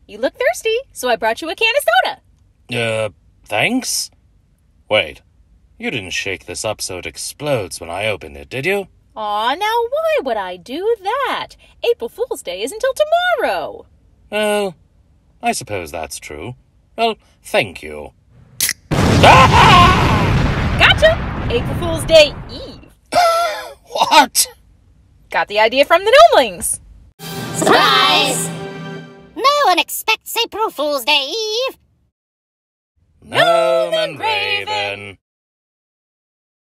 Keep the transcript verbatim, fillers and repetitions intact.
You look thirsty, so I brought you a can of soda. Uh, thanks? Wait, you didn't shake this up so it explodes when I open it, did you? Aw, now why would I do that? April Fool's Day is until tomorrow. Well, I suppose that's true. Well, thank you. Ah! Gotcha! April Fool's Day Eve. What? Got the idea from the Gnomelings. Surprise! No one expects April Fool's Day Eve. Gnome and Raven.